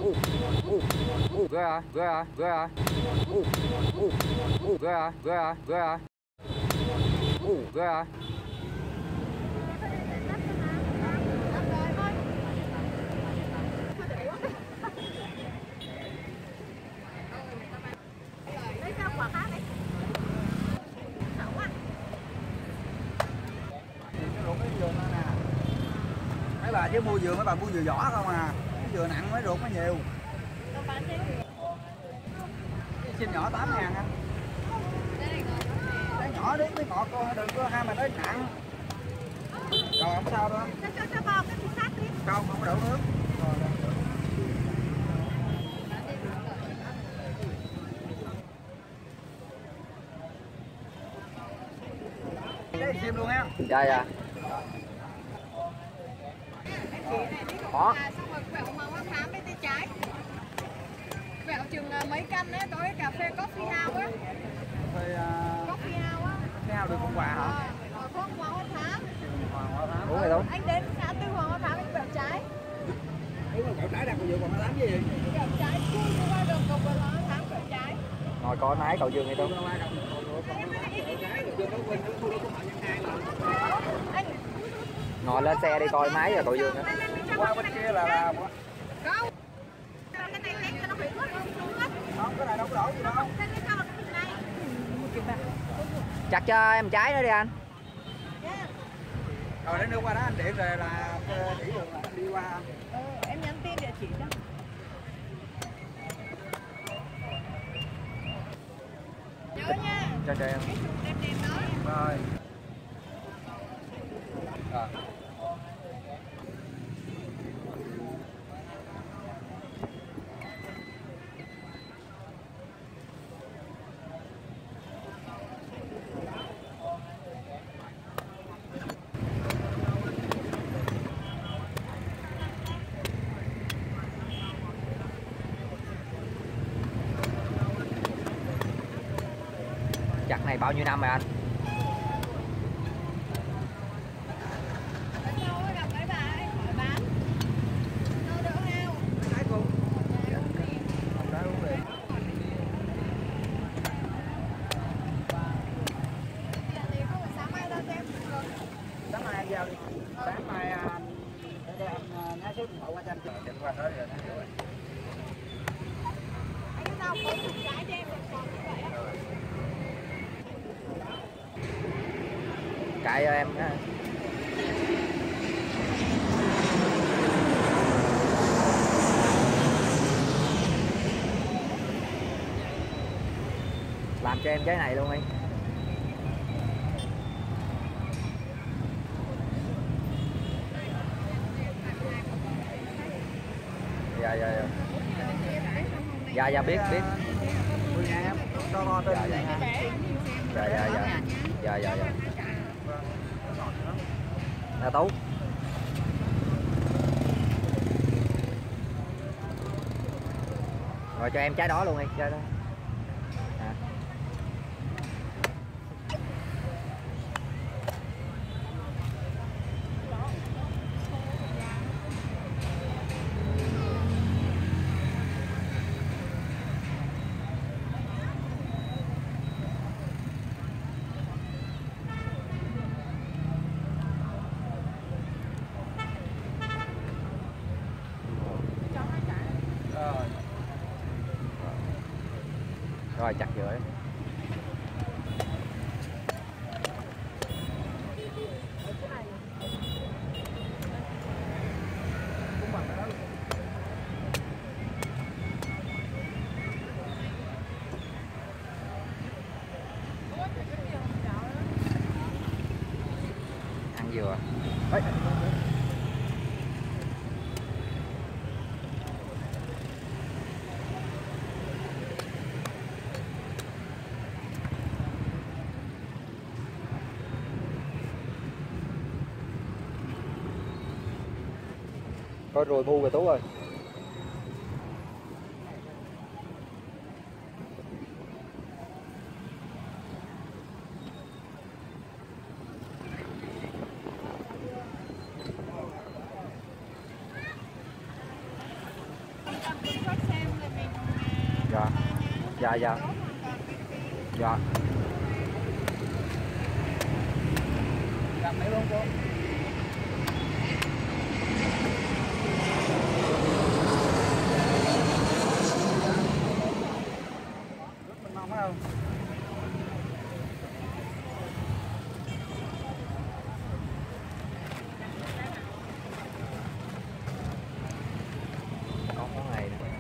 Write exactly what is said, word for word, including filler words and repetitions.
ghê à, ghê à, ghê à, ghê à, ghê à, ghê à, ghê à. Mấy bà chứ mua dừa, mấy bà mua dừa vỏ không à, cái dừa nặng mới ruột mới nhiều. Xin nhỏ tám ngàn anh. Cái nhỏ đấy mới ngọt con, đừng có ham mà tới nặng. Rồi không sao đâu. Không, không có đổ nước. Rồi, rồi. Đấy xem luôn ha. Dạ dạ. Đó. Xong rồi quẹo màu nó thám với tay trái. Quẹo chừng mấy cân đấy, có cái cà phê coffee house á. Thì, uh... Coffee house á. Coffee house được con quà hả? Ờ, có Hoàng Hoa Thám. Hoàng Hoa Thám. Uống này đâu? Anh đến ngã tư Hoàng Hoa Thám anh quẹo trái. Đúng rồi, quẹo trái đang còn dự Hoàng Hoa Thám chứ gì? Quẹo trái cua qua đường cầu Hoàng Hoa Thám quẹo trái. Ngồi coi nái cậu Dương này đâu. Anh Ngồi lên xe đi coi máy rồi cậu Dương á. Qua bên kia là là không. Cái này lấy cho nó bị ướt không ướt. không, cái này đâu có đổ gì đâu. Cái này cho vào cái này. Chặt cho em trái nữa đi anh. Rồi để đưa qua đó anh điện rồi là chỉ đường là đi qua. Ừ, em nhắn tin địa chỉ cho. Nhớ nha. Cho cho em. Cái chụp đẹp đẹp đó. Rồi. Rồi. Chặt này bao nhiêu năm rồi anh? Ở đâu gặp mấy bà ấy hỏi bán. Đâu đỡ heo. Cái cùng. Dạ, uống đi. Không đá uống đi. Dạ thì không phải sáng mai ra cho em được. Sáng mai giao đi. Sáng mai anh để anh nhá số điện thoại qua cho anh chờ điện qua tới rồi. Anh cái nào có chụp trái cho em được còn như vậy á. Cãi cho em á. Làm cho em trái này luôn đi. Dạ dạ dạ. Dạ dạ biết biết. mười ngàn em cho lo tên. Dạ dạ. Dạ dạ dạ. Dạ dạ dạ. Là Tú. Rồi cho em trái đó luôn đi, trái đó. À. Rồi. Rồi chặt giữa. Cũng bằng cái đó luôn. Ăn dừa. Đấy. Coi rồi bu về Tú ơi. làm kiểm soát xem là mình Dạ. Dạ dạ. Dạ. Gặp mấy luôn cô. Mình mong phải không? Có món này nè.